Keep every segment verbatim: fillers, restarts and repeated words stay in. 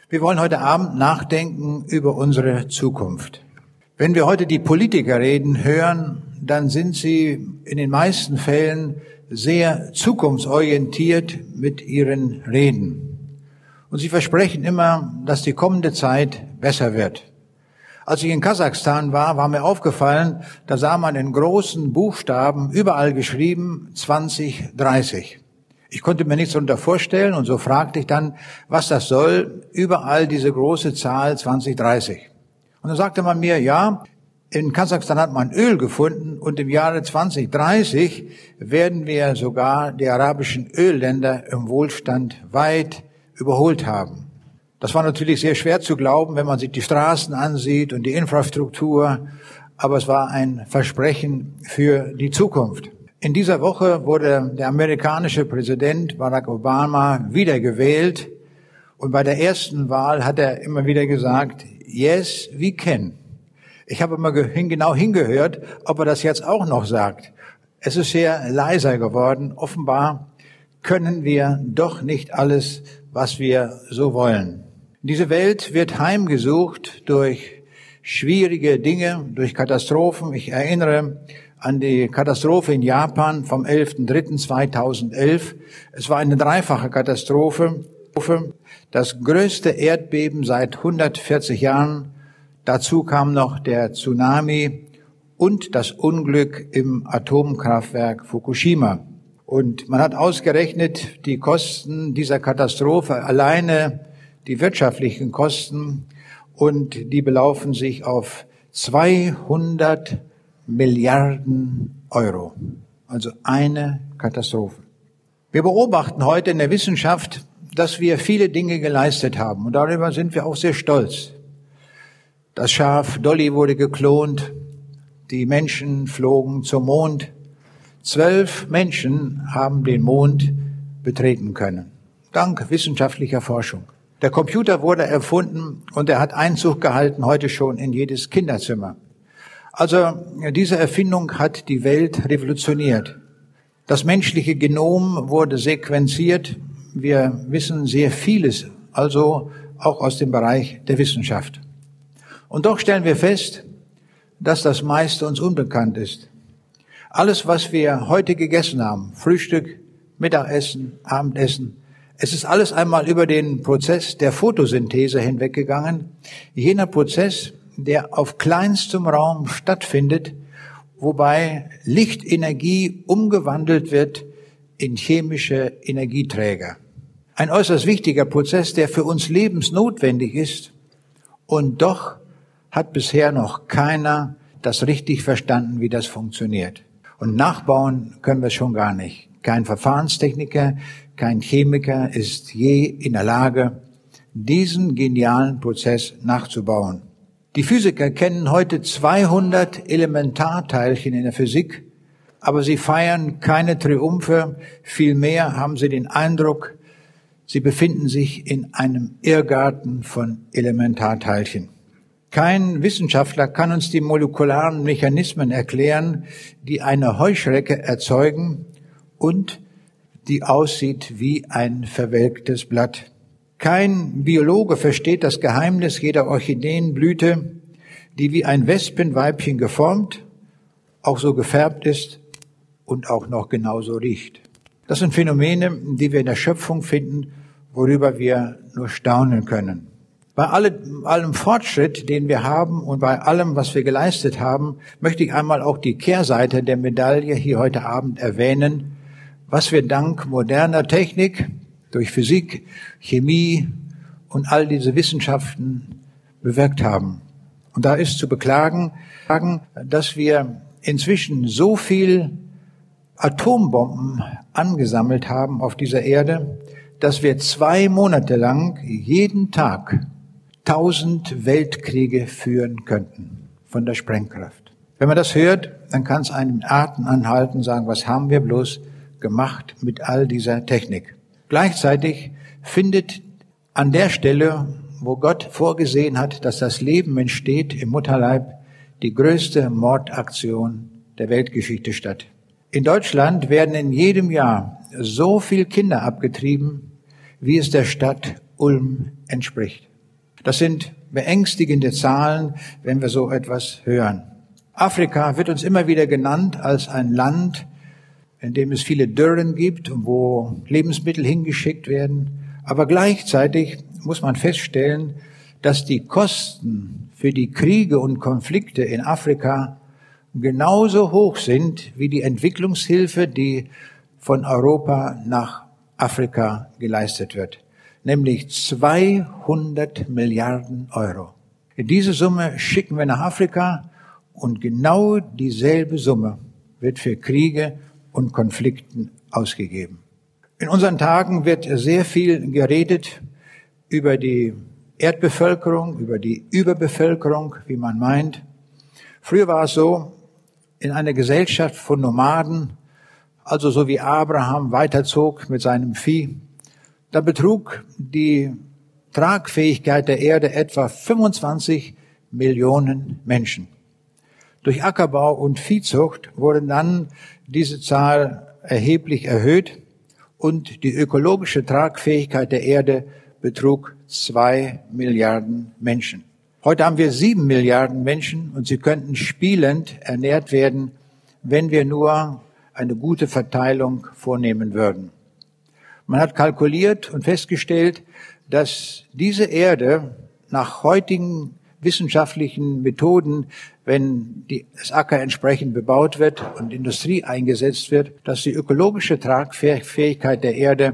Wir wollen heute Abend nachdenken über unsere Zukunft. Wenn wir heute die Politiker reden hören, dann sind sie in den meisten Fällen sehr zukunftsorientiert mit ihren Reden. Und sie versprechen immer, dass die kommende Zeit besser wird. Als ich in Kasachstan war, war mir aufgefallen, da sah man in großen Buchstaben überall geschrieben zwanzig dreißig. Ich konnte mir nichts darunter vorstellen und so fragte ich dann, was das soll, überall diese große Zahl zwanzig dreißig. Und dann sagte man mir, ja, in Kasachstan hat man Öl gefunden und im Jahre zwanzig dreißig werden wir sogar die arabischen Ölländer im Wohlstand weit überholt haben. Das war natürlich sehr schwer zu glauben, wenn man sich die Straßen ansieht und die Infrastruktur, aber es war ein Versprechen für die Zukunft. In dieser Woche wurde der amerikanische Präsident Barack Obama wiedergewählt und bei der ersten Wahl hat er immer wieder gesagt, yes, we can. Ich habe immer genau hingehört, ob er das jetzt auch noch sagt. Es ist sehr leiser geworden. Offenbar können wir doch nicht alles, was wir so wollen. Diese Welt wird heimgesucht durch schwierige Dinge, durch Katastrophen. Ich erinnere an die Katastrophe in Japan vom elften dritten zweitausendelf. Es war eine dreifache Katastrophe, das größte Erdbeben seit hundertvierzig Jahren. Dazu kam noch der Tsunami und das Unglück im Atomkraftwerk Fukushima. Und man hat ausgerechnet, die Kosten dieser Katastrophe, alleine die wirtschaftlichen Kosten, und die belaufen sich auf zweihundert Milliarden Euro. Also eine Katastrophe. Wir beobachten heute in der Wissenschaft, dass wir viele Dinge geleistet haben. Und darüber sind wir auch sehr stolz. Das Schaf Dolly wurde geklont. Die Menschen flogen zum Mond. Zwölf Menschen haben den Mond betreten können. Dank wissenschaftlicher Forschung. Der Computer wurde erfunden und er hat Einzug gehalten, heute schon in jedes Kinderzimmer. Also diese Erfindung hat die Welt revolutioniert. Das menschliche Genom wurde sequenziert. Wir wissen sehr vieles, also auch aus dem Bereich der Wissenschaft. Und doch stellen wir fest, dass das meiste uns unbekannt ist. Alles, was wir heute gegessen haben, Frühstück, Mittagessen, Abendessen, es ist alles einmal über den Prozess der Photosynthese hinweggegangen. Jener Prozess, der auf kleinstem Raum stattfindet, wobei Lichtenergie umgewandelt wird in chemische Energieträger. Ein äußerst wichtiger Prozess, der für uns lebensnotwendig ist. Und doch hat bisher noch keiner das richtig verstanden, wie das funktioniert. Und nachbauen können wir es schon gar nicht. Kein Verfahrenstechniker, kein Chemiker ist je in der Lage, diesen genialen Prozess nachzubauen. Die Physiker kennen heute zweihundert Elementarteilchen in der Physik, aber sie feiern keine Triumphe. Vielmehr haben sie den Eindruck, sie befinden sich in einem Irrgarten von Elementarteilchen. Kein Wissenschaftler kann uns die molekularen Mechanismen erklären, die eine Heuschrecke erzeugen und die aussieht wie ein verwelktes Blatt. Kein Biologe versteht das Geheimnis jeder Orchideenblüte, die wie ein Wespenweibchen geformt, auch so gefärbt ist und auch noch genauso riecht. Das sind Phänomene, die wir in der Schöpfung finden, worüber wir nur staunen können. Bei allem, allem Fortschritt, den wir haben und bei allem, was wir geleistet haben, möchte ich einmal auch die Kehrseite der Medaille hier heute Abend erwähnen, was wir dank moderner Technik, durch Physik, Chemie und all diese Wissenschaften bewirkt haben. Und da ist zu beklagen, dass wir inzwischen so viel Atombomben angesammelt haben auf dieser Erde, dass wir zwei Monate lang jeden Tag tausend Weltkriege führen könnten von der Sprengkraft. Wenn man das hört, dann kann es einen Atem anhalten, sagen, was haben wir bloß gemacht mit all dieser Technik. Gleichzeitig findet an der Stelle, wo Gott vorgesehen hat, dass das Leben entsteht im Mutterleib, die größte Mordaktion der Weltgeschichte statt. In Deutschland werden in jedem Jahr so viele Kinder abgetrieben, wie es der Stadt Ulm entspricht. Das sind beängstigende Zahlen, wenn wir so etwas hören. Afrika wird uns immer wieder genannt als ein Land, in dem es viele Dürren gibt und wo Lebensmittel hingeschickt werden. Aber gleichzeitig muss man feststellen, dass die Kosten für die Kriege und Konflikte in Afrika genauso hoch sind wie die Entwicklungshilfe, die von Europa nach Afrika geleistet wird. Nämlich zweihundert Milliarden Euro. Diese Summe schicken wir nach Afrika und genau dieselbe Summe wird für Kriege und Konflikten ausgegeben. In unseren Tagen wird sehr viel geredet über die Erdbevölkerung, über die Überbevölkerung, wie man meint. Früher war es so, in einer Gesellschaft von Nomaden, also so wie Abraham weiterzog mit seinem Vieh, da betrug die Tragfähigkeit der Erde etwa fünfundzwanzig Millionen Menschen. Durch Ackerbau und Viehzucht wurde dann diese Zahl erheblich erhöht und die ökologische Tragfähigkeit der Erde betrug zwei Milliarden Menschen. Heute haben wir sieben Milliarden Menschen und sie könnten spielend ernährt werden, wenn wir nur eine gute Verteilung vornehmen würden. Man hat kalkuliert und festgestellt, dass diese Erde nach heutigen wissenschaftlichen Methoden, wenn die, das Acker entsprechend bebaut wird und Industrie eingesetzt wird, dass die ökologische Tragfähigkeit der Erde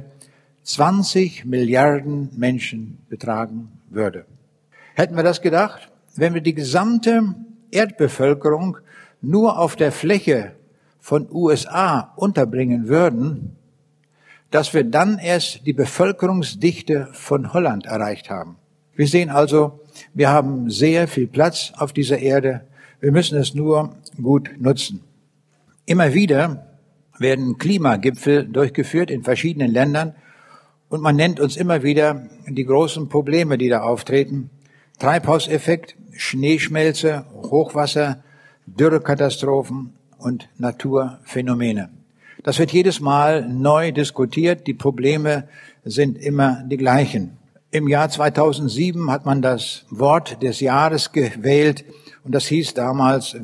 zwanzig Milliarden Menschen betragen würde. Hätten wir das gedacht, wenn wir die gesamte Erdbevölkerung nur auf der Fläche von U S A unterbringen würden, dass wir dann erst die Bevölkerungsdichte von Holland erreicht haben. Wir sehen also, wir haben sehr viel Platz auf dieser Erde. Wir müssen es nur gut nutzen. Immer wieder werden Klimagipfel durchgeführt in verschiedenen Ländern und man nennt uns immer wieder die großen Probleme, die da auftreten. Treibhauseffekt, Schneeschmelze, Hochwasser, Dürrekatastrophen und Naturphänomene. Das wird jedes Mal neu diskutiert. Die Probleme sind immer die gleichen. Im Jahr zweitausendsieben hat man das Wort des Jahres gewählt und das hieß damals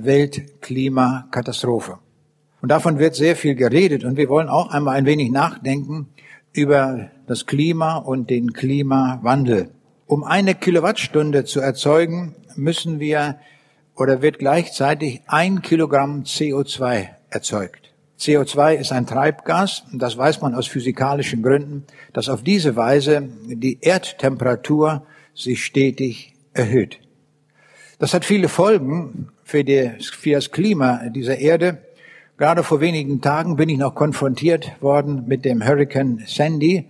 Weltklimakatastrophe. Und davon wird sehr viel geredet und wir wollen auch einmal ein wenig nachdenken über das Klima und den Klimawandel. Um eine Kilowattstunde zu erzeugen, müssen wir oder wird gleichzeitig ein Kilogramm C O zwei erzeugt. C O zwei ist ein Treibgas, und das weiß man aus physikalischen Gründen, dass auf diese Weise die Erdtemperatur sich stetig erhöht. Das hat viele Folgen für, die, für das Klima dieser Erde. Gerade vor wenigen Tagen bin ich noch konfrontiert worden mit dem Hurrikan Sandy,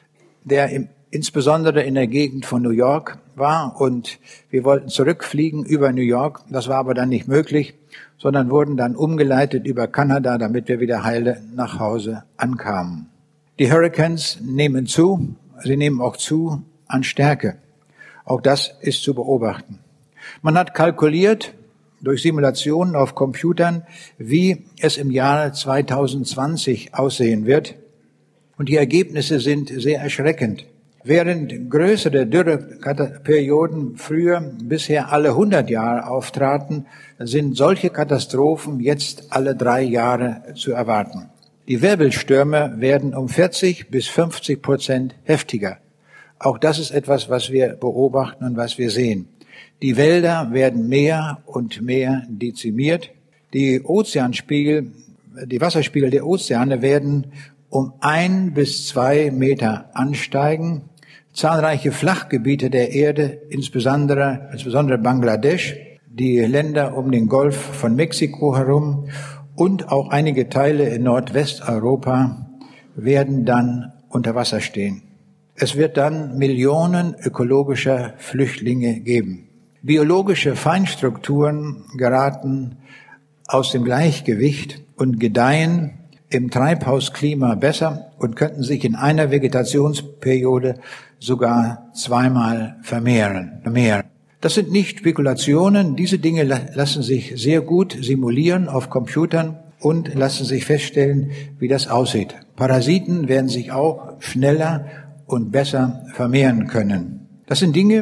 der im, insbesondere in der Gegend von New York war und wir wollten zurückfliegen über New York. Das war aber dann nicht möglich, sondern wurden dann umgeleitet über Kanada, damit wir wieder heile nach Hause ankamen. Die Hurrikans nehmen zu, sie nehmen auch zu an Stärke. Auch das ist zu beobachten. Man hat kalkuliert durch Simulationen auf Computern, wie es im Jahre zweitausendzwanzig aussehen wird. Und die Ergebnisse sind sehr erschreckend. Während größere Dürreperioden früher bisher alle hundert Jahre auftraten, sind solche Katastrophen jetzt alle drei Jahre zu erwarten. Die Wirbelstürme werden um vierzig bis fünfzig Prozent heftiger. Auch das ist etwas, was wir beobachten und was wir sehen. Die Wälder werden mehr und mehr dezimiert. Die Ozeanspiegel, die Wasserspiegel der Ozeane werden um ein bis zwei Meter ansteigen. Zahlreiche Flachgebiete der Erde, insbesondere, insbesondere Bangladesch, die Länder um den Golf von Mexiko herum und auch einige Teile in Nordwesteuropa werden dann unter Wasser stehen. Es wird dann Millionen ökologischer Flüchtlinge geben. Biologische Feinstrukturen geraten aus dem Gleichgewicht und gedeihen im Treibhausklima besser und könnten sich in einer Vegetationsperiode sogar zweimal vermehren. vermehren. Das sind nicht Spekulationen. Diese Dinge lassen sich sehr gut simulieren auf Computern und lassen sich feststellen, wie das aussieht. Parasiten werden sich auch schneller und besser vermehren können. Das sind Dinge,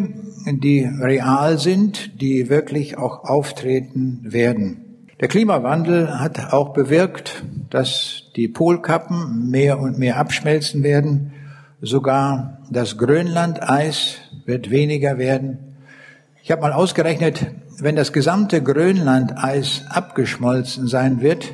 die real sind, die wirklich auch auftreten werden. Der Klimawandel hat auch bewirkt, dass die Polkappen mehr und mehr abschmelzen werden. Sogar das Grönlandeis wird weniger werden. Ich habe mal ausgerechnet, wenn das gesamte Grönlandeis abgeschmolzen sein wird,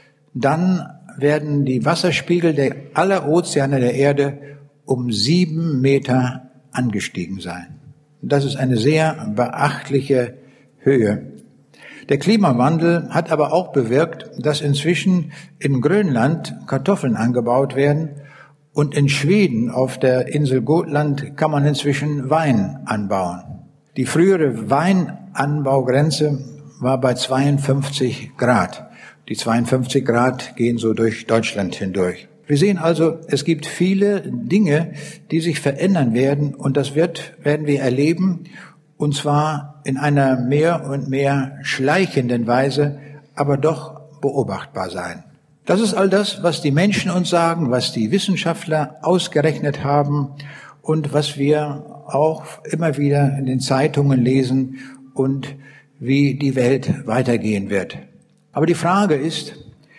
dann werden die Wasserspiegel der aller Ozeane der Erde um sieben Meter angestiegen sein. Das ist eine sehr beachtliche Höhe. Der Klimawandel hat aber auch bewirkt, dass inzwischen in Grönland Kartoffeln angebaut werden und in Schweden auf der Insel Gotland kann man inzwischen Wein anbauen. Die frühere Weinanbaugrenze war bei zweiundfünfzig Grad. Die zweiundfünfzig Grad gehen so durch Deutschland hindurch. Wir sehen also, es gibt viele Dinge, die sich verändern werden und das wird, werden wir erleben und zwar in einer mehr und mehr schleichenden Weise, aber doch beobachtbar sein. Das ist all das, was die Menschen uns sagen, was die Wissenschaftler ausgerechnet haben und was wir auch immer wieder in den Zeitungen lesen und wie die Welt weitergehen wird. Aber die Frage ist,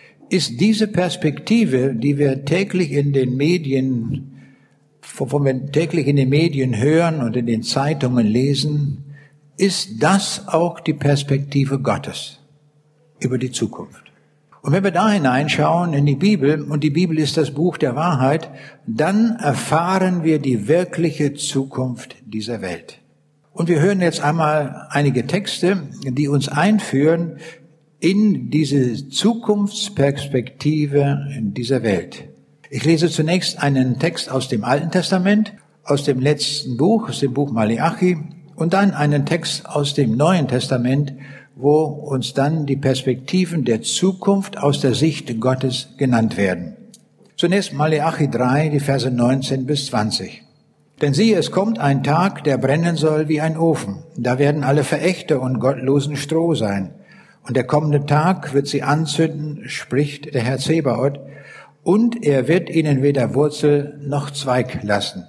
ist diese Perspektive, die wir täglich in den Medien, wovon wir täglich in den Medien hören und in den Zeitungen lesen, ist das auch die Perspektive Gottes über die Zukunft? Und wenn wir da hineinschauen in die Bibel, und die Bibel ist das Buch der Wahrheit, dann erfahren wir die wirkliche Zukunft dieser Welt. Und wir hören jetzt einmal einige Texte, die uns einführen in diese Zukunftsperspektive in dieser Welt. Ich lese zunächst einen Text aus dem Alten Testament, aus dem letzten Buch, aus dem Buch Maleachi, und dann einen Text aus dem Neuen Testament, wo uns dann die Perspektiven der Zukunft aus der Sicht Gottes genannt werden. Zunächst Maleachi drei, die Verse neunzehn bis zwanzig. Denn siehe, es kommt ein Tag, der brennen soll wie ein Ofen. Da werden alle Verächter und gottlosen Stroh sein. Und der kommende Tag wird sie anzünden, spricht der Herr Zebaoth, und er wird ihnen weder Wurzel noch Zweig lassen.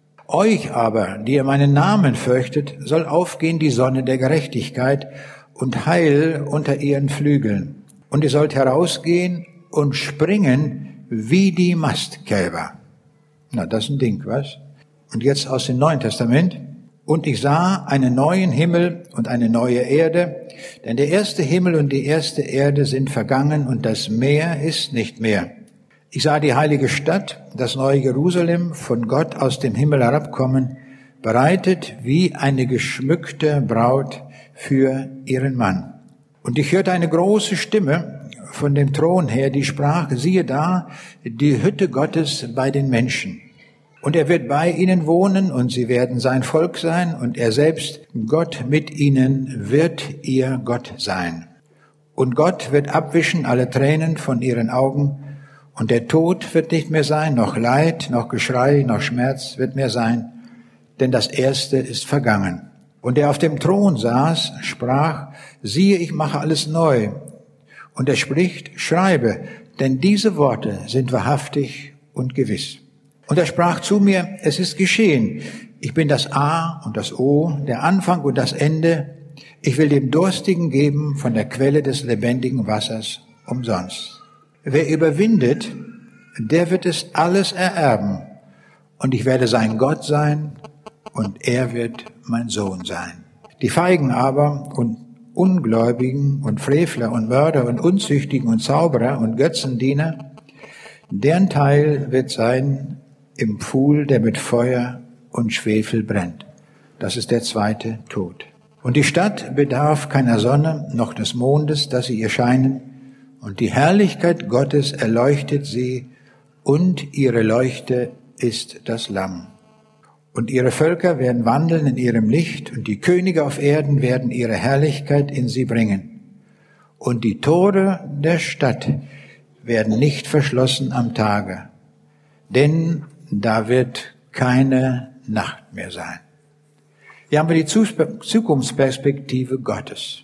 Euch aber, die ihr meinen Namen fürchtet, soll aufgehen die Sonne der Gerechtigkeit und Heil unter ihren Flügeln. Und ihr sollt herausgehen und springen wie die Mastkälber. Na, das ist ein Ding, was? Und jetzt aus dem Neuen Testament. Und ich sah einen neuen Himmel und eine neue Erde, denn der erste Himmel und die erste Erde sind vergangen und das Meer ist nicht mehr. Ich sah die heilige Stadt, das neue Jerusalem, von Gott aus dem Himmel herabkommen, bereitet wie eine geschmückte Braut für ihren Mann. Und ich hörte eine große Stimme von dem Thron her, die sprach, siehe da, die Hütte Gottes bei den Menschen. Und er wird bei ihnen wohnen und sie werden sein Volk sein und er selbst, Gott mit ihnen, wird ihr Gott sein. Und Gott wird abwischen alle Tränen von ihren Augen und der Tod wird nicht mehr sein, noch Leid, noch Geschrei, noch Schmerz wird mehr sein, denn das Erste ist vergangen. Und der auf dem Thron saß, sprach, siehe, ich mache alles neu. Und er spricht, schreibe, denn diese Worte sind wahrhaftig und gewiss. Und er sprach zu mir, es ist geschehen. Ich bin das A und das O, der Anfang und das Ende. Ich will dem Durstigen geben von der Quelle des lebendigen Wassers umsonst. Wer überwindet, der wird es alles ererben. Und ich werde sein Gott sein und er wird mein Sohn sein. Die Feigen aber und Ungläubigen und Frevler und Mörder und Unzüchtigen und Zauberer und Götzendiener, deren Teil wird sein im Pfuhl, der mit Feuer und Schwefel brennt. Das ist der zweite Tod. Und die Stadt bedarf keiner Sonne noch des Mondes, dass sie ihr scheinen, und die Herrlichkeit Gottes erleuchtet sie, und ihre Leuchte ist das Lamm. Und ihre Völker werden wandeln in ihrem Licht, und die Könige auf Erden werden ihre Herrlichkeit in sie bringen. Und die Tore der Stadt werden nicht verschlossen am Tage, denn da wird keine Nacht mehr sein. Hier haben wir die Zukunftsperspektive Gottes.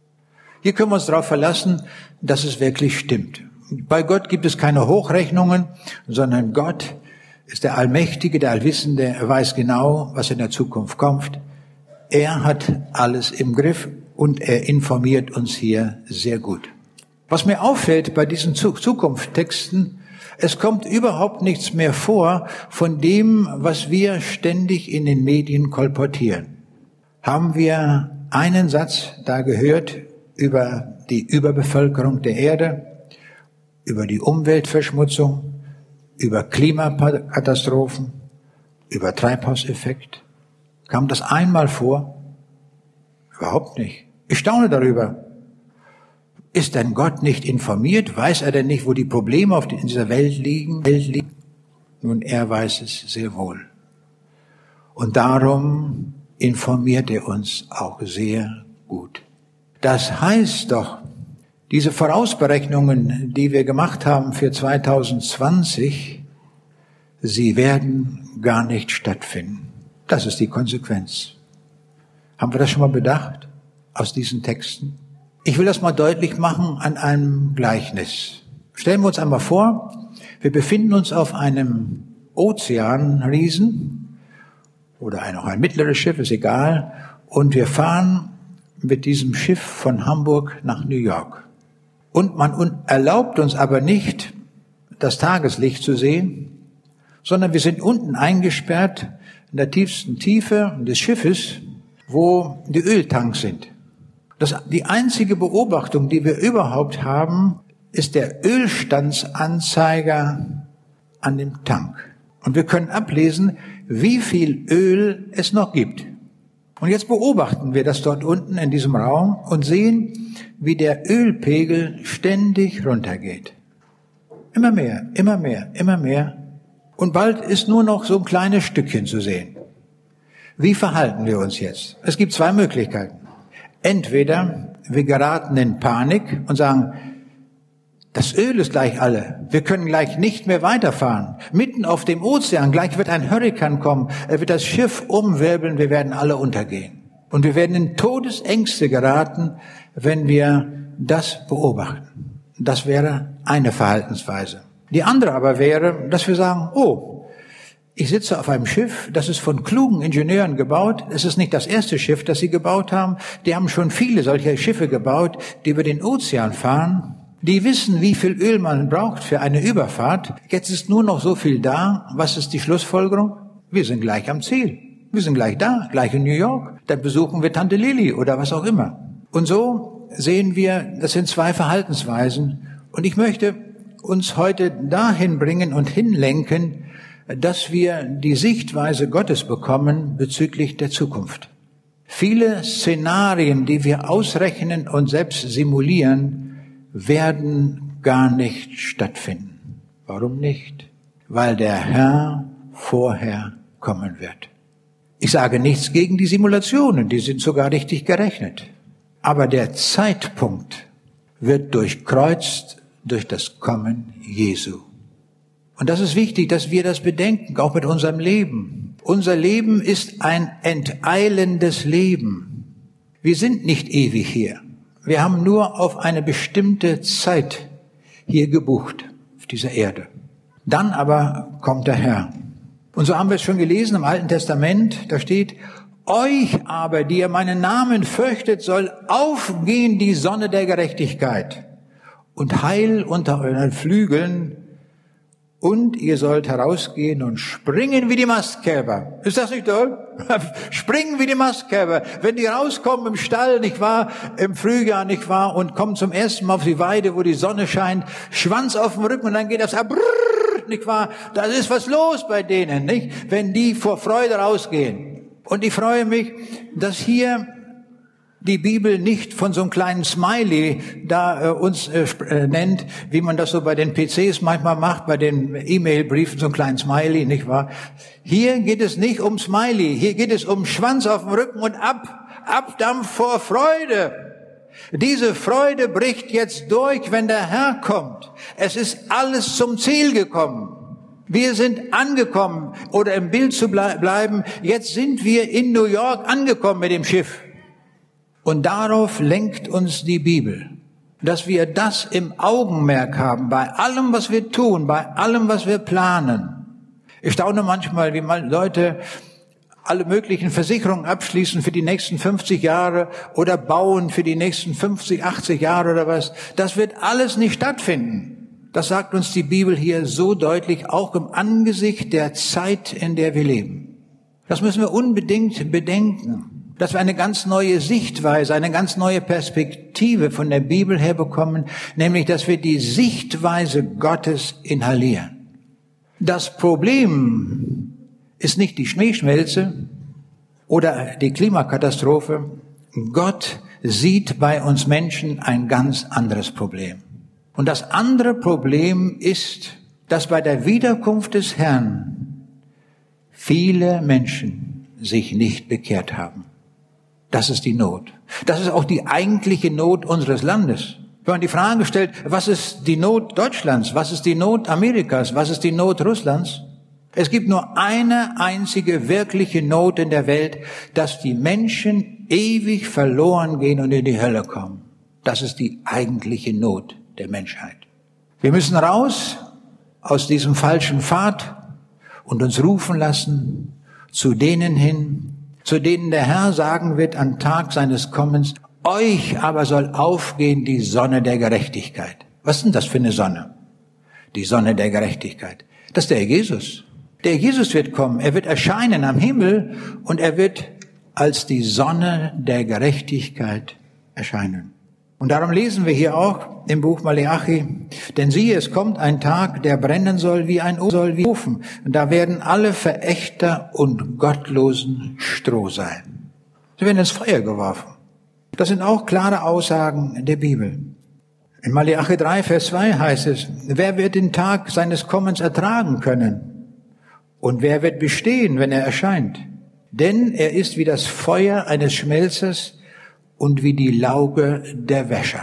Hier können wir uns darauf verlassen, dass es wirklich stimmt. Bei Gott gibt es keine Hochrechnungen, sondern Gott ist der Allmächtige, der Allwissende. Er weiß genau, was in der Zukunft kommt. er hat alles im Griff und er informiert uns hier sehr gut. Was mir auffällt bei diesen Zukunftstexten, es kommt überhaupt nichts mehr vor von dem, was wir ständig in den Medien kolportieren. Haben wir einen Satz da gehört über die Überbevölkerung der Erde, über die Umweltverschmutzung, über Klimakatastrophen, über Treibhauseffekt? Kam das einmal vor? Überhaupt nicht. Ich staune darüber. Ist denn Gott nicht informiert? Weiß er denn nicht, wo die Probleme auf die, in dieser Welt liegen? Welt liegen? Nun, er weiß es sehr wohl. Und darum informiert er uns auch sehr gut. Das heißt doch, diese Vorausberechnungen, die wir gemacht haben für zweitausendzwanzig, sie werden gar nicht stattfinden. Das ist die Konsequenz. Haben wir das schon mal bedacht aus diesen Texten? Ich will das mal deutlich machen an einem Gleichnis. Stellen wir uns einmal vor, wir befinden uns auf einem Ozeanriesen oder ein, auch ein mittleres Schiff, ist egal, und wir fahren mit diesem Schiff von Hamburg nach New York. Und man erlaubt uns aber nicht, das Tageslicht zu sehen, sondern wir sind unten eingesperrt in der tiefsten Tiefe des Schiffes, wo die Öltanks sind. Das, die einzige Beobachtung, die wir überhaupt haben, ist der Ölstandsanzeiger an dem Tank. Und wir können ablesen, wie viel Öl es noch gibt. Und jetzt beobachten wir das dort unten in diesem Raum und sehen, wie der Ölpegel ständig runtergeht. Immer mehr, immer mehr, immer mehr. Und bald ist nur noch so ein kleines Stückchen zu sehen. Wie verhalten wir uns jetzt? Es gibt zwei Möglichkeiten. Entweder wir geraten in Panik und sagen, das Öl ist gleich alle. Wir können gleich nicht mehr weiterfahren. Mitten auf dem Ozean, gleich wird ein Hurrikan kommen. Er wird das Schiff umwirbeln, wir werden alle untergehen. Und wir werden in Todesängste geraten, wenn wir das beobachten. Das wäre eine Verhaltensweise. Die andere aber wäre, dass wir sagen, oh, ich sitze auf einem Schiff, das ist von klugen Ingenieuren gebaut. Es ist nicht das erste Schiff, das sie gebaut haben. Die haben schon viele solcher Schiffe gebaut, die über den Ozean fahren. Die wissen, wie viel Öl man braucht für eine Überfahrt. Jetzt ist nur noch so viel da. Was ist die Schlussfolgerung? Wir sind gleich am Ziel. Wir sind gleich da, gleich in New York. Dann besuchen wir Tante Lili oder was auch immer. Und so sehen wir, das sind zwei Verhaltensweisen. Und ich möchte uns heute dahin bringen und hinlenken, dass wir die Sichtweise Gottes bekommen bezüglich der Zukunft. Viele Szenarien, die wir ausrechnen und selbst simulieren, werden gar nicht stattfinden. Warum nicht? Weil der Herr vorher kommen wird. Ich sage nichts gegen die Simulationen, die sind sogar richtig gerechnet. Aber der Zeitpunkt wird durchkreuzt durch das Kommen Jesu. Und das ist wichtig, dass wir das bedenken, auch mit unserem Leben. Unser Leben ist ein enteilendes Leben. Wir sind nicht ewig hier. Wir haben nur auf eine bestimmte Zeit hier gebucht, auf dieser Erde. Dann aber kommt der Herr. Und so haben wir es schon gelesen im Alten Testament, da steht, euch aber, die ihr meinen Namen fürchtet, soll aufgehen die Sonne der Gerechtigkeit und Heil unter euren Flügeln, und ihr sollt herausgehen und springen wie die Mastkälber. Ist das nicht toll? Springen wie die Mastkälber. Wenn die rauskommen im Stall, nicht wahr, im Frühjahr, nicht wahr, und kommen zum ersten Mal auf die Weide, wo die Sonne scheint, Schwanz auf dem Rücken und dann geht das ab, nicht wahr? Da ist was los bei denen, nicht? Wenn die vor Freude rausgehen. Und ich freue mich, dass hier die Bibel nicht von so einem kleinen Smiley da äh, uns äh, nennt, wie man das so bei den P Cs manchmal macht, bei den E-Mail-Briefen, so einen kleinen Smiley, nicht wahr? Hier geht es nicht um Smiley, hier geht es um Schwanz auf dem Rücken und ab, Abdampf vor Freude. Diese Freude bricht jetzt durch, wenn der Herr kommt. Es ist alles zum Ziel gekommen. Wir sind angekommen, oder im Bild zu ble- bleiben, jetzt sind wir in New York angekommen mit dem Schiff. Und darauf lenkt uns die Bibel, dass wir das im Augenmerk haben, bei allem, was wir tun, bei allem, was wir planen. Ich staune manchmal, wie mal Leute alle möglichen Versicherungen abschließen für die nächsten fünfzig Jahre oder bauen für die nächsten fünfzig, achtzig Jahre oder was. Das wird alles nicht stattfinden. Das sagt uns die Bibel hier so deutlich, auch im Angesicht der Zeit, in der wir leben. Das müssen wir unbedingt bedenken, dass wir eine ganz neue Sichtweise, eine ganz neue Perspektive von der Bibel her bekommen, nämlich, dass wir die Sichtweise Gottes inhalieren. Das Problem ist nicht die Schneeschmelze oder die Klimakatastrophe. Gott sieht bei uns Menschen ein ganz anderes Problem. Und das andere Problem ist, dass bei der Wiederkunft des Herrn viele Menschen sich nicht bekehrt haben. Das ist die Not. Das ist auch die eigentliche Not unseres Landes. Wenn man die Frage stellt, was ist die Not Deutschlands, was ist die Not Amerikas, was ist die Not Russlands? Es gibt nur eine einzige wirkliche Not in der Welt, dass die Menschen ewig verloren gehen und in die Hölle kommen. Das ist die eigentliche Not der Menschheit. Wir müssen raus aus diesem falschen Pfad und uns rufen lassen zu denen hin, zu denen der Herr sagen wird am Tag seines Kommens, euch aber soll aufgehen die Sonne der Gerechtigkeit. Was ist denn das für eine Sonne? Die Sonne der Gerechtigkeit. Das ist der Jesus. Der Jesus wird kommen, er wird erscheinen am Himmel und er wird als die Sonne der Gerechtigkeit erscheinen. Und darum lesen wir hier auch im Buch Maleachi, denn siehe, es kommt ein Tag, der brennen soll wie ein Ofen, und da werden alle Verächter und Gottlosen Stroh sein. Sie werden ins Feuer geworfen. Das sind auch klare Aussagen der Bibel. In Maleachi drei, Vers zwei heißt es, wer wird den Tag seines Kommens ertragen können? Und wer wird bestehen, wenn er erscheint? Denn er ist wie das Feuer eines Schmelzers und wie die Lauge der Wäscher.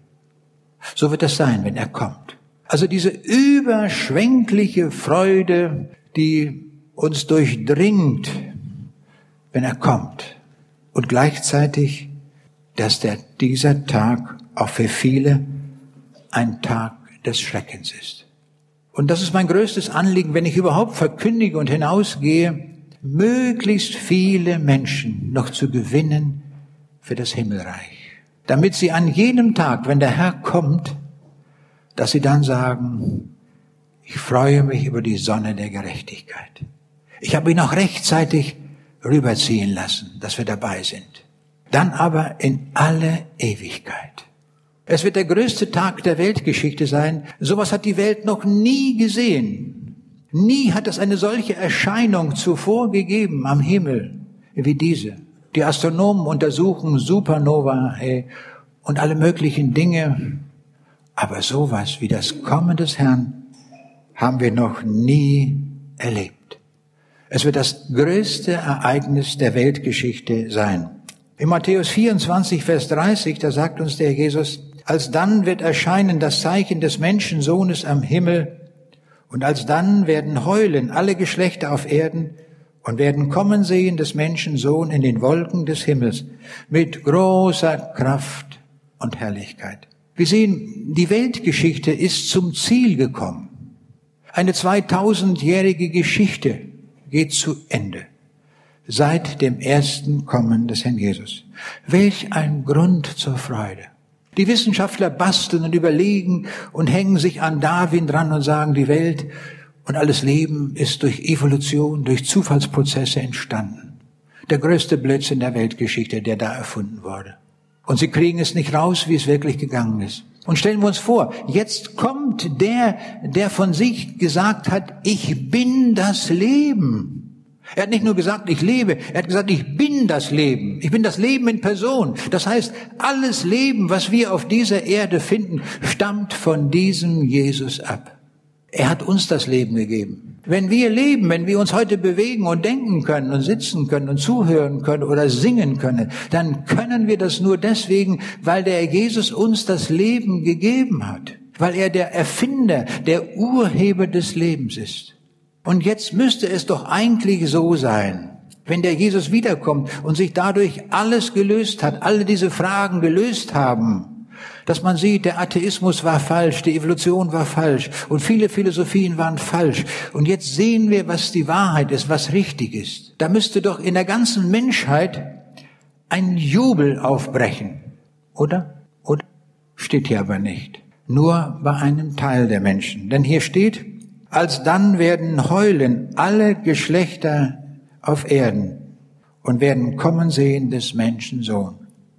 So wird es sein, wenn er kommt. Also diese überschwängliche Freude, die uns durchdringt, wenn er kommt. Und gleichzeitig, dass der, dieser Tag auch für viele ein Tag des Schreckens ist. Und das ist mein größtes Anliegen, wenn ich überhaupt verkündige und hinausgehe, möglichst viele Menschen noch zu gewinnen für das Himmelreich. Damit sie an jenem Tag, wenn der Herr kommt, dass sie dann sagen, ich freue mich über die Sonne der Gerechtigkeit. Ich habe ihn auch rechtzeitig rüberziehen lassen, dass wir dabei sind. Dann aber in alle Ewigkeit. Es wird der größte Tag der Weltgeschichte sein. Sowas hat die Welt noch nie gesehen. Nie hat es eine solche Erscheinung zuvor gegeben am Himmel wie diese. Die Astronomen untersuchen Supernova ey, und alle möglichen Dinge. Aber sowas wie das Kommen des Herrn haben wir noch nie erlebt. Es wird das größte Ereignis der Weltgeschichte sein. In Matthäus vierundzwanzig, Vers dreißig, da sagt uns der Jesus, alsdann wird erscheinen das Zeichen des Menschensohnes am Himmel, und alsdann werden heulen alle Geschlechter auf Erden und werden kommen sehen des Menschensohn in den Wolken des Himmels mit großer Kraft und Herrlichkeit. Wir sehen, die Weltgeschichte ist zum Ziel gekommen. Eine zweitausendjährige Geschichte geht zu Ende. Seit dem ersten Kommen des Herrn Jesus. Welch ein Grund zur Freude. Die Wissenschaftler basteln und überlegen und hängen sich an Darwin dran und sagen, die Welt und alles Leben ist durch Evolution, durch Zufallsprozesse entstanden. Der größte Blödsinn der Weltgeschichte, der da erfunden wurde. Und sie kriegen es nicht raus, wie es wirklich gegangen ist. Und stellen wir uns vor, jetzt kommt der, der von sich gesagt hat, ich bin das Leben. Er hat nicht nur gesagt, ich lebe, er hat gesagt, ich bin das Leben. Ich bin das Leben in Person. Das heißt, alles Leben, was wir auf dieser Erde finden, stammt von diesem Jesus ab. Er hat uns das Leben gegeben. Wenn wir leben, wenn wir uns heute bewegen und denken können und sitzen können und zuhören können oder singen können, dann können wir das nur deswegen, weil der Jesus uns das Leben gegeben hat. Weil er der Erfinder, der Urheber des Lebens ist. Und jetzt müsste es doch eigentlich so sein, wenn der Jesus wiederkommt und sich dadurch alles gelöst hat, alle diese Fragen gelöst haben, Dass man sieht, der Atheismus war falsch, die Evolution war falsch und viele Philosophien waren falsch. Und jetzt sehen wir, was die Wahrheit ist, was richtig ist. Da müsste doch in der ganzen Menschheit ein Jubel aufbrechen, oder? Oder? Steht hier aber nicht. Nur bei einem Teil der Menschen. Denn hier steht, alsdann werden heulen alle Geschlechter auf Erden und werden kommen sehen des Menschen Sohn.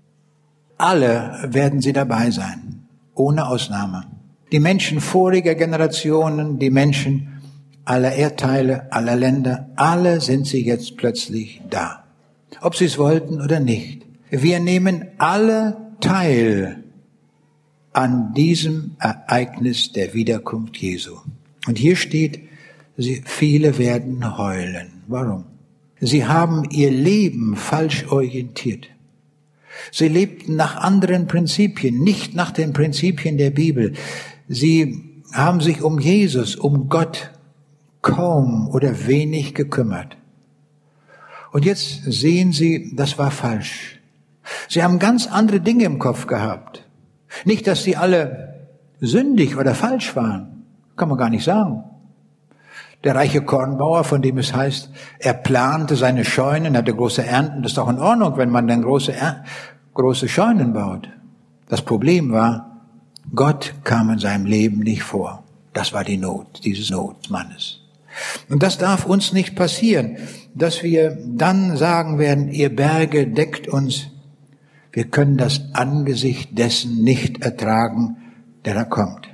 Alle werden sie dabei sein, ohne Ausnahme. Die Menschen voriger Generationen, die Menschen aller Erdteile, aller Länder, alle sind sie jetzt plötzlich da. Ob sie es wollten oder nicht. Wir nehmen alle teil an diesem Ereignis der Wiederkunft Jesu. Und hier steht, sie, viele werden heulen. Warum? Sie haben ihr Leben falsch orientiert. Sie lebten nach anderen Prinzipien, nicht nach den Prinzipien der Bibel. Sie haben sich um Jesus, um Gott kaum oder wenig gekümmert. Und jetzt sehen sie, das war falsch. Sie haben ganz andere Dinge im Kopf gehabt. Nicht, dass sie alle sündig oder falsch waren. Kann man gar nicht sagen. Der reiche Kornbauer, von dem es heißt, er plante seine Scheunen, hatte große Ernten. Das ist doch in Ordnung, wenn man dann große, er- große Scheunen baut. Das Problem war, Gott kam in seinem Leben nicht vor. Das war die Not dieses Notmannes. Und das darf uns nicht passieren, dass wir dann sagen werden, ihr Berge deckt uns. Wir können das Angesicht dessen nicht ertragen, der da kommt.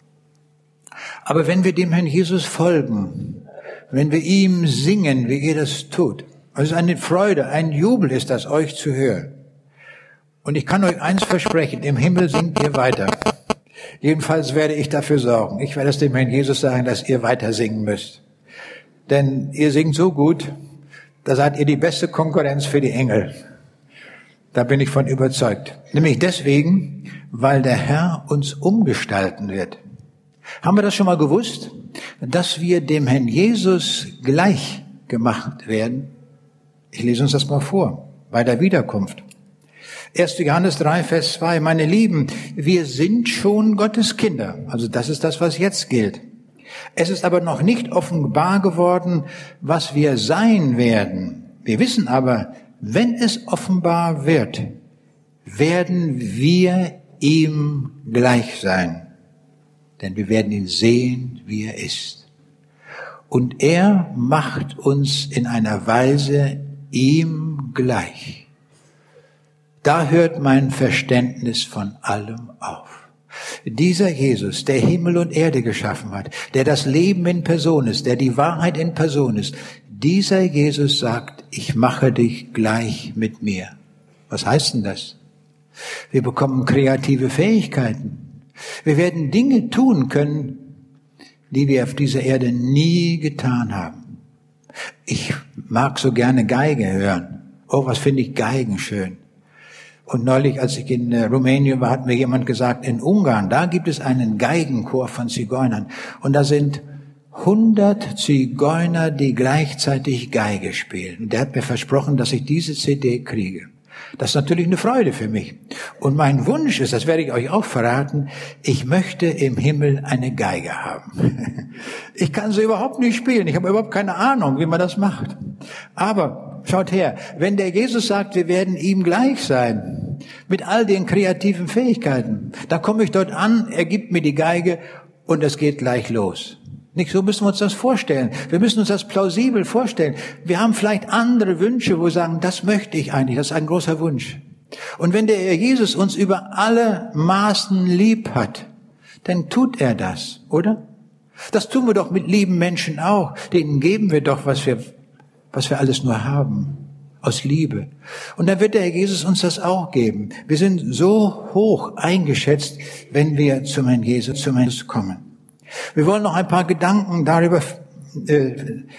Aber wenn wir dem Herrn Jesus folgen, wenn wir ihm singen, wie ihr das tut, also eine Freude, ein Jubel ist das, euch zu hören. Und ich kann euch eins versprechen, im Himmel singt ihr weiter. Jedenfalls werde ich dafür sorgen. Ich werde es dem Herrn Jesus sagen, dass ihr weiter singen müsst. Denn ihr singt so gut, da seid ihr die beste Konkurrenz für die Engel. Da bin ich von überzeugt. Nämlich deswegen, weil der Herr uns umgestalten wird. Haben wir das schon mal gewusst? Dass wir dem Herrn Jesus gleich gemacht werden? Ich lese uns das mal vor, bei der Wiederkunft. erster Johannes drei, Vers zwei, meine Lieben, wir sind schon Gottes Kinder. Also das ist das, was jetzt gilt. Es ist aber noch nicht offenbar geworden, was wir sein werden. Wir wissen aber, wenn es offenbar wird, werden wir ihm gleich sein. Denn wir werden ihn sehen, wie er ist. Und er macht uns in einer Weise ihm gleich. Da hört mein Verständnis von allem auf. Dieser Jesus, der Himmel und Erde geschaffen hat, der das Leben in Person ist, der die Wahrheit in Person ist, dieser Jesus sagt, ich mache dich gleich mit mir. Was heißt denn das? Wir bekommen kreative Fähigkeiten. Wir werden Dinge tun können, die wir auf dieser Erde nie getan haben. Ich mag so gerne Geige hören. Oh, was finde ich Geigen schön. Und neulich, als ich in Rumänien war, hat mir jemand gesagt, in Ungarn, da gibt es einen Geigenchor von Zigeunern. Und da sind hundert Zigeuner, die gleichzeitig Geige spielen. Und der hat mir versprochen, dass ich diese C D kriege. Das ist natürlich eine Freude für mich. Und mein Wunsch ist, das werde ich euch auch verraten, ich möchte im Himmel eine Geige haben. Ich kann sie überhaupt nicht spielen. Ich habe überhaupt keine Ahnung, wie man das macht. Aber schaut her, wenn der Jesus sagt, wir werden ihm gleich sein, mit all den kreativen Fähigkeiten, da komme ich dort an, er gibt mir die Geige und es geht gleich los. Nicht so müssen wir uns das vorstellen. Wir müssen uns das plausibel vorstellen. Wir haben vielleicht andere Wünsche, wo wir sagen, das möchte ich eigentlich, das ist ein großer Wunsch. Und wenn der Herr Jesus uns über alle Maßen lieb hat, dann tut er das, oder? Das tun wir doch mit lieben Menschen auch. Denen geben wir doch, was wir, was wir alles nur haben. Aus Liebe. Und dann wird der Herr Jesus uns das auch geben. Wir sind so hoch eingeschätzt, wenn wir zum Herrn Jesus, zum Herrn Jesus kommen. Wir wollen noch ein paar Gedanken darüber, äh,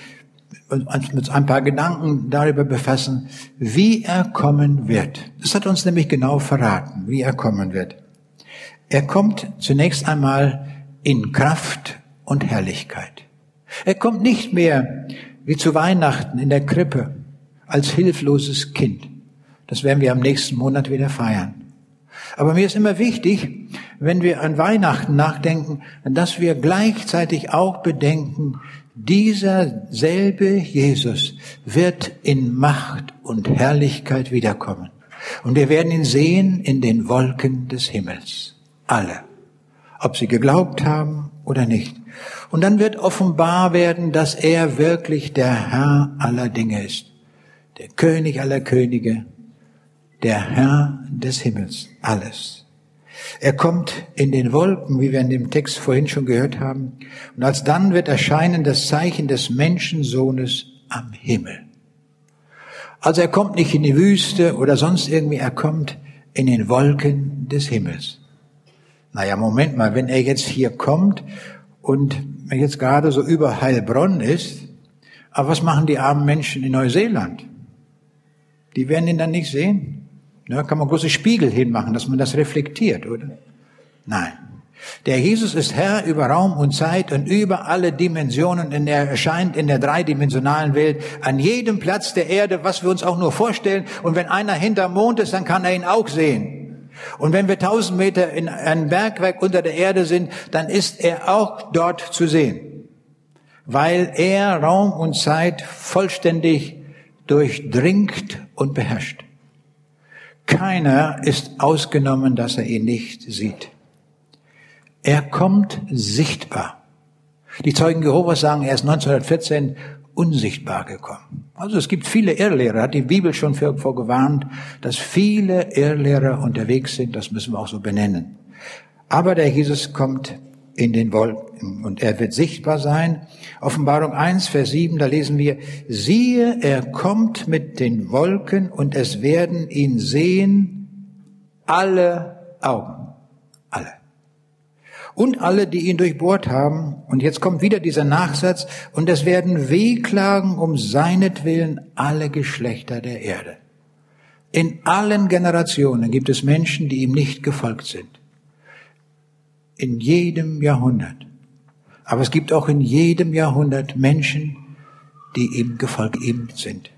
uns mit ein paar Gedanken darüber befassen, wie er kommen wird. Das hat uns nämlich genau verraten, wie er kommen wird. Er kommt zunächst einmal in Kraft und Herrlichkeit. Er kommt nicht mehr wie zu Weihnachten in der Krippe als hilfloses Kind. Das werden wir am nächsten Monat wieder feiern. Aber mir ist immer wichtig, wenn wir an Weihnachten nachdenken, dass wir gleichzeitig auch bedenken, dieser selbe Jesus wird in Macht und Herrlichkeit wiederkommen. Und wir werden ihn sehen in den Wolken des Himmels. Alle. Ob sie geglaubt haben oder nicht. Und dann wird offenbar werden, dass er wirklich der Herr aller Dinge ist. Der König aller Könige. Der Herr des Himmels. Alles. Er kommt in den Wolken, wie wir in dem Text vorhin schon gehört haben. Und alsdann wird erscheinen das Zeichen des Menschensohnes am Himmel. Also er kommt nicht in die Wüste oder sonst irgendwie, er kommt in den Wolken des Himmels. Naja, Moment mal, wenn er jetzt hier kommt und jetzt gerade so über Heilbronn ist, aber was machen die armen Menschen in Neuseeland? Die werden ihn dann nicht sehen. Ja, kann man große Spiegel hinmachen, dass man das reflektiert, oder? Nein. Der Jesus ist Herr über Raum und Zeit und über alle Dimensionen, und er erscheint in der dreidimensionalen Welt an jedem Platz der Erde, was wir uns auch nur vorstellen. Und wenn einer hinterm Mond ist, dann kann er ihn auch sehen. Und wenn wir tausend Meter in einem Bergwerk unter der Erde sind, dann ist er auch dort zu sehen. Weil er Raum und Zeit vollständig durchdringt und beherrscht. Keiner ist ausgenommen, dass er ihn nicht sieht. Er kommt sichtbar. Die Zeugen Jehovas sagen, er ist neunzehnhundertvierzehn unsichtbar gekommen. Also es gibt viele Irrlehrer, hat die Bibel schon vorgewarnt, dass viele Irrlehrer unterwegs sind, das müssen wir auch so benennen. Aber der Jesus kommt in den Wolken und er wird sichtbar sein. Offenbarung eins, Vers sieben, da lesen wir, siehe, er kommt mit den Wolken und es werden ihn sehen alle Augen. Alle. Und alle, die ihn durchbohrt haben. Und jetzt kommt wieder dieser Nachsatz, und es werden wehklagen um seinetwillen alle Geschlechter der Erde. In allen Generationen gibt es Menschen, die ihm nicht gefolgt sind. In jedem Jahrhundert. Aber es gibt auch in jedem Jahrhundert Menschen, die ihm gefolgt ihm sind.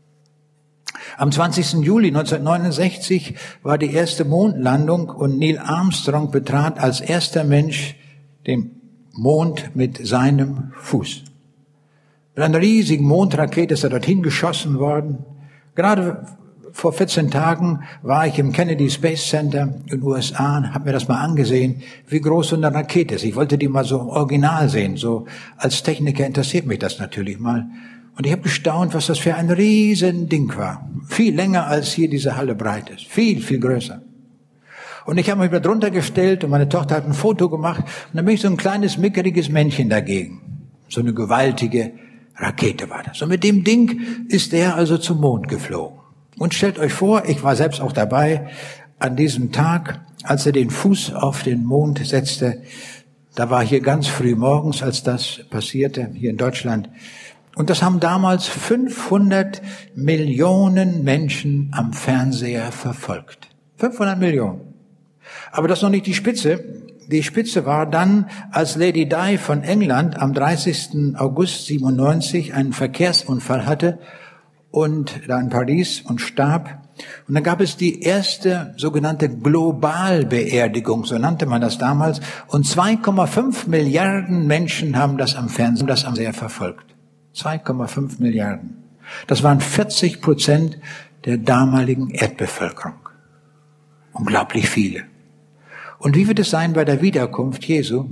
Am zwanzigsten Juli neunzehnhundertneunundsechzig war die erste Mondlandung und Neil Armstrong betrat als erster Mensch den Mond mit seinem Fuß. Mit einer riesigen Mondrakete ist er dorthin geschossen worden. Gerade vor vierzehn Tagen war ich im Kennedy Space Center in den U S A und habe mir das mal angesehen, wie groß so eine Rakete ist. Ich wollte die mal so im Original sehen. So als Techniker interessiert mich das natürlich mal. Und ich habe gestaunt, was das für ein riesen Ding war. Viel länger als hier diese Halle breit ist. Viel, viel größer. Und ich habe mich da drunter gestellt und meine Tochter hat ein Foto gemacht. Und dann bin ich so ein kleines, mickeriges Männchen dagegen. So eine gewaltige Rakete war das. Und mit dem Ding ist er also zum Mond geflogen. Und stellt euch vor, ich war selbst auch dabei, an diesem Tag, als er den Fuß auf den Mond setzte. Da war hier ganz früh morgens, als das passierte, hier in Deutschland. Und das haben damals fünfhundert Millionen Menschen am Fernseher verfolgt. fünfhundert Millionen. Aber das ist noch nicht die Spitze. Die Spitze war dann, als Lady Di von England am dreißigsten August siebenundneunzig einen Verkehrsunfall hatte und da in Paris und starb. Und dann gab es die erste sogenannte Globalbeerdigung, so nannte man das damals. Und zwei Komma fünf Milliarden Menschen haben das am Fernsehen, das am Fernseher verfolgt. zwei Komma fünf Milliarden. Das waren vierzig Prozent der damaligen Erdbevölkerung. Unglaublich viele. Und wie wird es sein bei der Wiederkunft Jesu?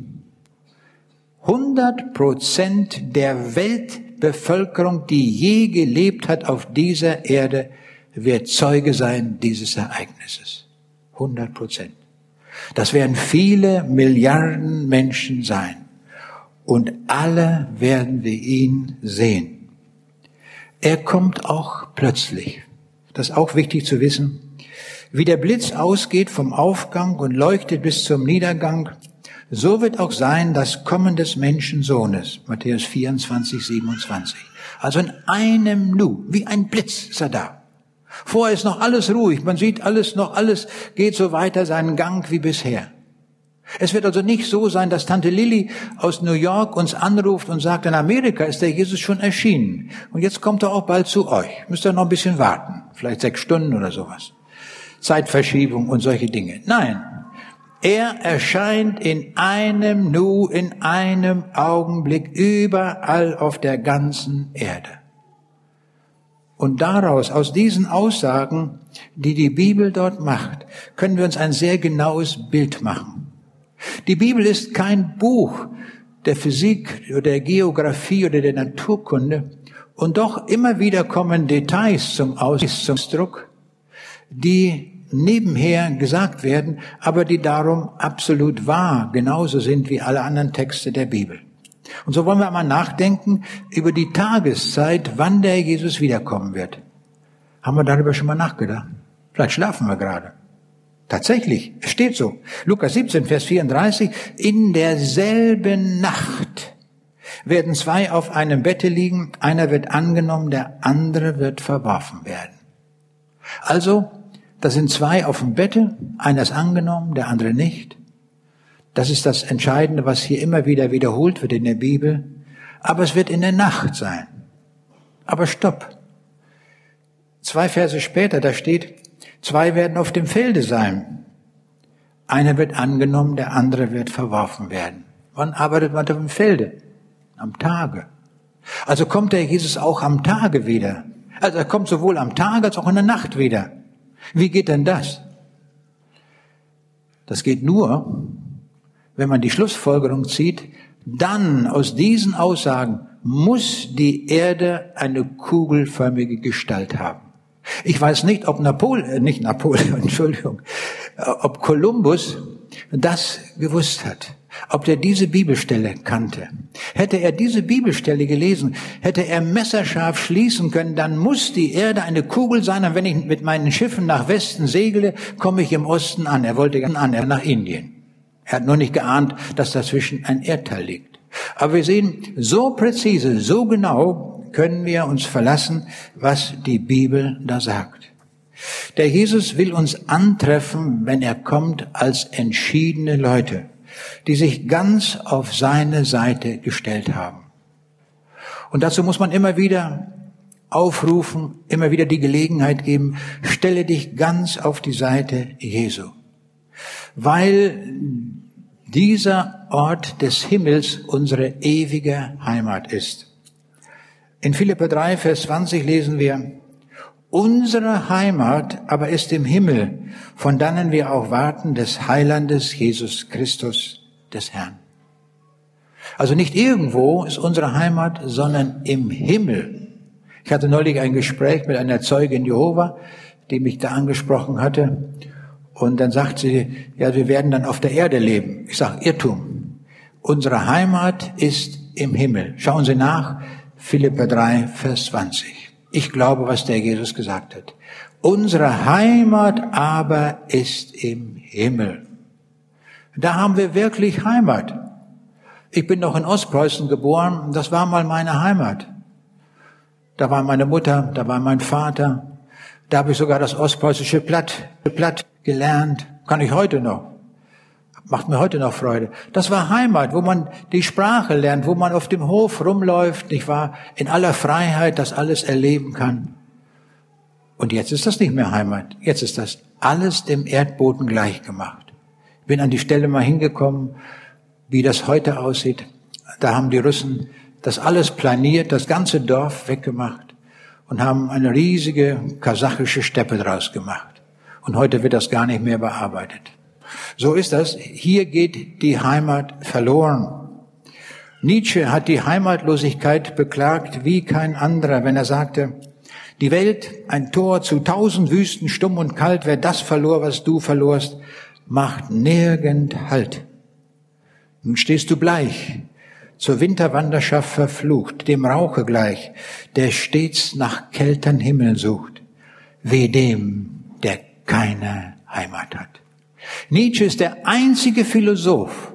hundert Prozent der Weltbevölkerung, die je gelebt hat auf dieser Erde, wird Zeuge sein dieses Ereignisses. hundert Prozent. Das werden viele Milliarden Menschen sein. Und alle werden wir ihn sehen. Er kommt auch plötzlich. Das ist auch wichtig zu wissen. Wie der Blitz ausgeht vom Aufgang und leuchtet bis zum Niedergang, so wird auch sein das Kommen des Menschensohnes. Matthäus vierundzwanzig, siebenundzwanzig. Also in einem Nu, wie ein Blitz ist er da. Vorher ist noch alles ruhig. Man sieht alles noch, alles geht so weiter seinen Gang wie bisher. Es wird also nicht so sein, dass Tante Lilly aus New York uns anruft und sagt, in Amerika ist der Jesus schon erschienen. Und jetzt kommt er auch bald zu euch. Müsst ihr noch ein bisschen warten. Vielleicht sechs Stunden oder sowas. Zeitverschiebung und solche Dinge. Nein, er erscheint in einem Nu, in einem Augenblick, überall auf der ganzen Erde. Und daraus, aus diesen Aussagen, die die Bibel dort macht, können wir uns ein sehr genaues Bild machen. Die Bibel ist kein Buch der Physik oder der Geografie oder der Naturkunde, und doch immer wieder kommen Details zum Ausdruck, die nebenher gesagt werden, aber die darum absolut wahr, genauso sind wie alle anderen Texte der Bibel. Und so wollen wir einmal nachdenken über die Tageszeit, wann der Jesus wiederkommen wird. Haben wir darüber schon mal nachgedacht? Vielleicht schlafen wir gerade. Tatsächlich, es steht so. Lukas siebzehn, Vers vierunddreißig, in derselben Nacht werden zwei auf einem Bette liegen, einer wird angenommen, der andere wird verworfen werden. Also, da sind zwei auf dem Bette, einer ist angenommen, der andere nicht. Das ist das Entscheidende, was hier immer wieder wiederholt wird in der Bibel. Aber es wird in der Nacht sein. Aber stopp. Zwei Verse später, da steht, zwei werden auf dem Felde sein. Einer wird angenommen, der andere wird verworfen werden. Wann arbeitet man auf dem Felde? Am Tage. Also kommt der Jesus auch am Tage wieder. Also er kommt sowohl am Tage als auch in der Nacht wieder. Wie geht denn das? Das geht nur, wenn man die Schlussfolgerung zieht, dann aus diesen Aussagen muss die Erde eine kugelförmige Gestalt haben. Ich weiß nicht, ob Napoleon, nicht Napoleon, Entschuldigung, ob Kolumbus das gewusst hat, ob er diese Bibelstelle kannte. Hätte er diese Bibelstelle gelesen, hätte er messerscharf schließen können, dann muss die Erde eine Kugel sein, und wenn ich mit meinen Schiffen nach Westen segle, komme ich im Osten an. Er wollte an, er nach Indien. Er hat nur nicht geahnt, dass dazwischen ein Erdteil liegt. Aber wir sehen, so präzise, so genau können wir uns verlassen, was die Bibel da sagt. Der Jesus will uns antreffen, wenn er kommt, als entschiedene Leute, die sich ganz auf seine Seite gestellt haben. Und dazu muss man immer wieder aufrufen, immer wieder die Gelegenheit geben, stelle dich ganz auf die Seite Jesu. Weil dieser Ort des Himmels unsere ewige Heimat ist. In Philipper drei, Vers zwanzig lesen wir, unsere Heimat aber ist im Himmel, von dannen wir auch warten des Heilandes Jesus Christus, des Herrn. Also nicht irgendwo ist unsere Heimat, sondern im Himmel. Ich hatte neulich ein Gespräch mit einer Zeugin Jehova, die mich da angesprochen hatte. Und dann sagt sie, ja, wir werden dann auf der Erde leben. Ich sage, Irrtum. Unsere Heimat ist im Himmel. Schauen Sie nach, Philipper drei, Vers zwanzig. Ich glaube, was der Jesus gesagt hat. Unsere Heimat aber ist im Himmel. Da haben wir wirklich Heimat. Ich bin noch in Ostpreußen geboren, das war mal meine Heimat. Da war meine Mutter, da war mein Vater. Da habe ich sogar das ostpreußische Platt, Platt gelernt. Kann ich heute noch. Macht mir heute noch Freude. Das war Heimat, wo man die Sprache lernt, wo man auf dem Hof rumläuft, nicht wahr? In aller Freiheit das alles erleben kann. Und jetzt ist das nicht mehr Heimat. Jetzt ist das alles dem Erdboden gleich gemacht. Ich bin an die Stelle mal hingekommen, wie das heute aussieht. Da haben die Russen das alles planiert, das ganze Dorf weggemacht und haben eine riesige kasachische Steppe draus gemacht. Und heute wird das gar nicht mehr bearbeitet. So ist das. Hier geht die Heimat verloren. Nietzsche hat die Heimatlosigkeit beklagt wie kein anderer, wenn er sagte, die Welt, ein Tor zu tausend Wüsten, stumm und kalt, wer das verlor, was du verlorst, macht nirgend Halt. Nun stehst du bleich, zur Winterwanderschaft verflucht, dem Rauche gleich, der stets nach kältern Himmeln sucht, weh dem, der keine Heimat hat. Nietzsche ist der einzige Philosoph,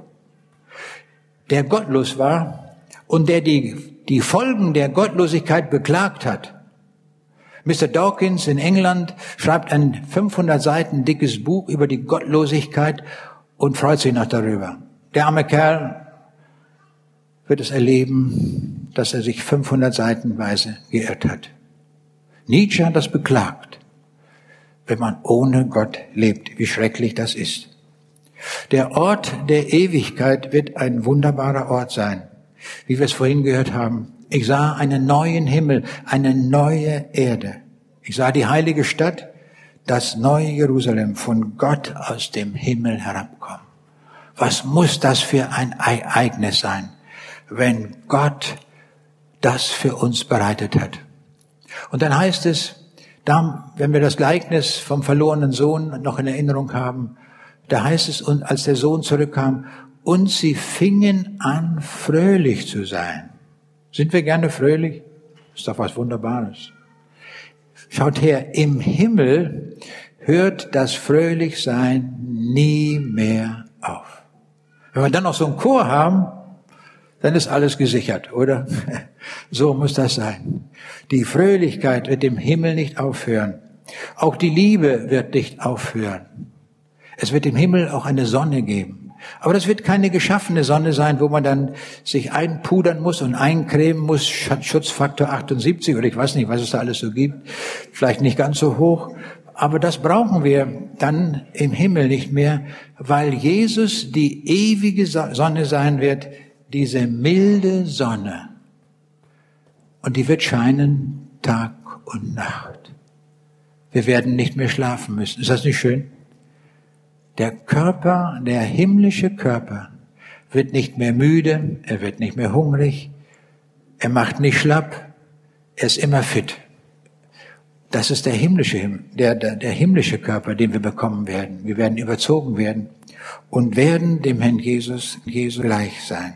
der gottlos war und der die, die Folgen der Gottlosigkeit beklagt hat. Mister Dawkins in England schreibt ein fünfhundert Seiten dickes Buch über die Gottlosigkeit und freut sich noch darüber. Der arme Kerl wird es erleben, dass er sich fünfhundert Seitenweise geirrt hat. Nietzsche hat das beklagt. wenn man ohne Gott lebt. Wie schrecklich das ist. Der Ort der Ewigkeit wird ein wunderbarer Ort sein. Wie wir es vorhin gehört haben. Ich sah einen neuen Himmel, eine neue Erde. Ich sah die heilige Stadt, das neue Jerusalem, von Gott aus dem Himmel herabkommen. Was muss das für ein Ereignis sein, wenn Gott das für uns bereitet hat? Und dann heißt es, da, wenn wir das Gleichnis vom verlorenen Sohn noch in Erinnerung haben, da heißt es, und als der Sohn zurückkam, und sie fingen an, fröhlich zu sein. Sind wir gerne fröhlich? Ist doch was Wunderbares. Schaut her, im Himmel hört das Fröhlichsein nie mehr auf. Wenn wir dann noch so einen Chor haben, dann ist alles gesichert, oder? So muss das sein. Die Fröhlichkeit wird im Himmel nicht aufhören. Auch die Liebe wird nicht aufhören. Es wird im Himmel auch eine Sonne geben. Aber das wird keine geschaffene Sonne sein, wo man dann sich einpudern muss und eincremen muss, Schutzfaktor achtundsiebzig oder ich weiß nicht, was es da alles so gibt. Vielleicht nicht ganz so hoch. Aber das brauchen wir dann im Himmel nicht mehr, weil Jesus die ewige Sonne sein wird, diese milde Sonne. Und die wird scheinen Tag und Nacht. Wir werden nicht mehr schlafen müssen. Ist das nicht schön? Der Körper, der himmlische Körper, wird nicht mehr müde, er wird nicht mehr hungrig, er macht nicht schlapp, er ist immer fit. Das ist der himmlische, der, der, der himmlische Körper, den wir bekommen werden. Wir werden überzogen werden und werden dem Herrn Jesus, Jesus gleich sein.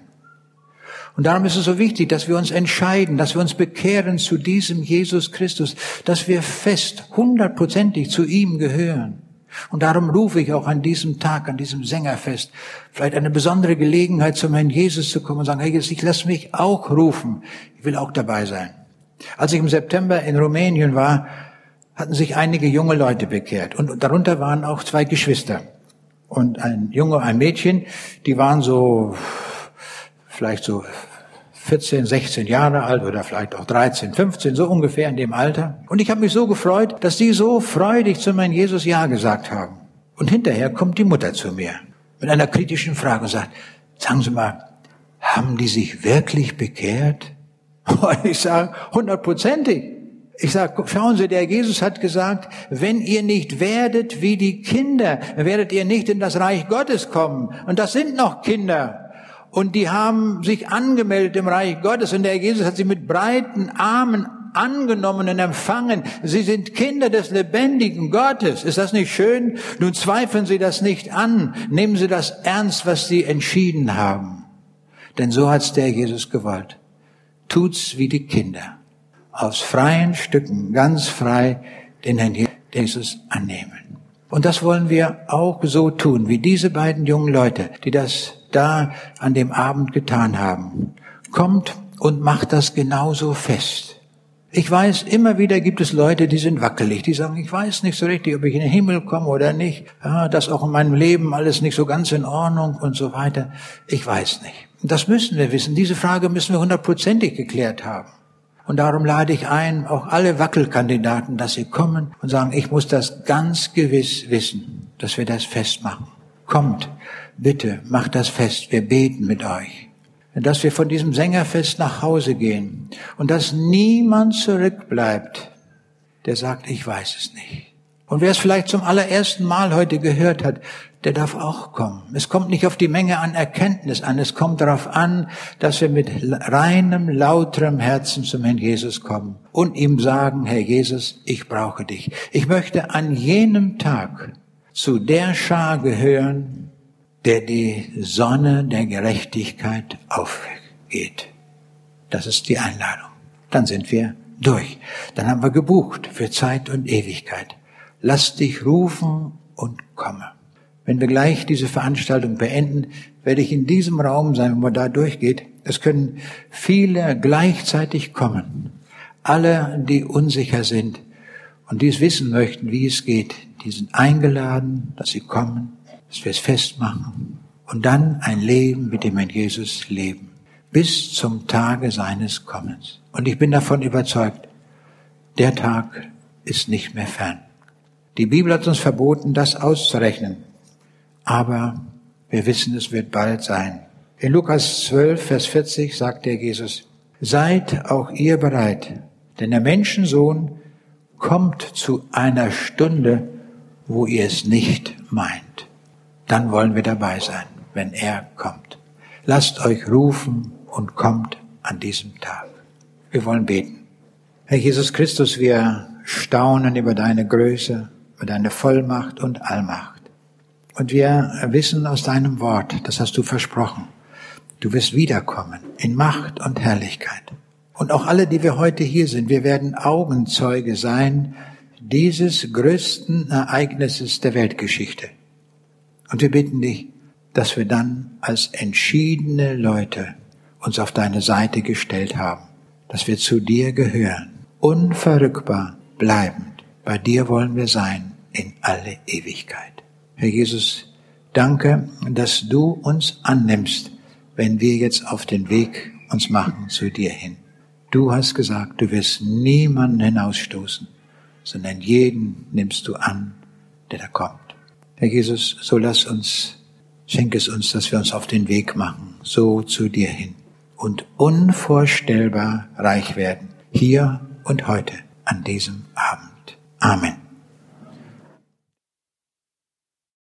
Und darum ist es so wichtig, dass wir uns entscheiden, dass wir uns bekehren zu diesem Jesus Christus, dass wir fest, hundertprozentig zu ihm gehören. Und darum rufe ich auch an diesem Tag, an diesem Sängerfest, vielleicht eine besondere Gelegenheit, zum Herrn Jesus zu kommen und sagen, hey, Jesus, ich lass mich auch rufen. Ich will auch dabei sein. Als ich im September in Rumänien war, hatten sich einige junge Leute bekehrt. Und darunter waren auch zwei Geschwister. Und ein Junge, ein Mädchen, die waren so, vielleicht so vierzehn, sechzehn Jahre alt oder vielleicht auch dreizehn, fünfzehn, so ungefähr in dem Alter. Und ich habe mich so gefreut, dass die so freudig zu meinem Jesus Ja gesagt haben. Und hinterher kommt die Mutter zu mir mit einer kritischen Frage und sagt, sagen Sie mal, haben die sich wirklich bekehrt? Und ich sage, hundertprozentig. Ich sage, schauen Sie, der Jesus hat gesagt, wenn ihr nicht werdet wie die Kinder, werdet ihr nicht in das Reich Gottes kommen. Und das sind noch Kinder. Und die haben sich angemeldet im Reich Gottes und der Jesus hat sie mit breiten Armen angenommen und empfangen. Sie sind Kinder des lebendigen Gottes. Ist das nicht schön? Nun zweifeln Sie das nicht an. Nehmen Sie das ernst, was Sie entschieden haben. Denn so hat's der Jesus gewollt. Tut's wie die Kinder. Aus freien Stücken, ganz frei, den Herrn Jesus annehmen. Und das wollen wir auch so tun, wie diese beiden jungen Leute, die das da an dem Abend getan haben. Kommt und macht das genauso fest. Ich weiß, immer wieder gibt es Leute, die sind wackelig, die sagen, ich weiß nicht so richtig, ob ich in den Himmel komme oder nicht. Ja, das auch in meinem Leben alles nicht so ganz in Ordnung und so weiter. Ich weiß nicht. Und das müssen wir wissen. Diese Frage müssen wir hundertprozentig geklärt haben. Und darum lade ich ein, auch alle Wackelkandidaten, dass sie kommen und sagen, ich muss das ganz gewiss wissen, dass wir das festmachen. Kommt, bitte, macht das fest, wir beten mit euch. Dass wir von diesem Sängerfest nach Hause gehen und dass niemand zurückbleibt, der sagt, ich weiß es nicht. Und wer es vielleicht zum allerersten Mal heute gehört hat, der darf auch kommen. Es kommt nicht auf die Menge an Erkenntnis an, es kommt darauf an, dass wir mit reinem, lauterem Herzen zum Herrn Jesus kommen und ihm sagen, Herr Jesus, ich brauche dich. Ich möchte an jenem Tag zu der Schar gehören, der die Sonne der Gerechtigkeit aufgeht. Das ist die Einladung. Dann sind wir durch. Dann haben wir gebucht für Zeit und Ewigkeit. Lass dich rufen und komme. Wenn wir gleich diese Veranstaltung beenden, werde ich in diesem Raum sein, wenn man da durchgeht. Es können viele gleichzeitig kommen. Alle, die unsicher sind und die es wissen möchten, wie es geht, die sind eingeladen, dass sie kommen, dass wir es festmachen und dann ein Leben mit dem Herrn Jesus leben, bis zum Tage seines Kommens. Und ich bin davon überzeugt, der Tag ist nicht mehr fern. Die Bibel hat uns verboten, das auszurechnen. Aber wir wissen, es wird bald sein. In Lukas zwölf, Vers vierzig sagt der Jesus, seid auch ihr bereit, denn der Menschensohn kommt zu einer Stunde, wo ihr es nicht meint. Dann wollen wir dabei sein, wenn er kommt. Lasst euch rufen und kommt an diesem Tag. Wir wollen beten. Herr Jesus Christus, wir staunen über deine Größe, über deine Vollmacht und Allmacht. Und wir wissen aus deinem Wort, das hast du versprochen, du wirst wiederkommen in Macht und Herrlichkeit. Und auch alle, die wir heute hier sind, wir werden Augenzeuge sein dieses größten Ereignisses der Weltgeschichte. Und wir bitten dich, dass wir dann als entschiedene Leute uns auf deine Seite gestellt haben, dass wir zu dir gehören, unverrückbar bleibend. Bei dir wollen wir sein in alle Ewigkeit. Herr Jesus, danke, dass du uns annimmst, wenn wir jetzt auf den Weg uns machen zu dir hin. Du hast gesagt, du wirst niemanden hinausstoßen, sondern jeden nimmst du an, der da kommt. Herr Jesus, so lass uns, schenk es uns, dass wir uns auf den Weg machen, so zu dir hin und unvorstellbar reich werden, hier und heute, an diesem Abend. Amen.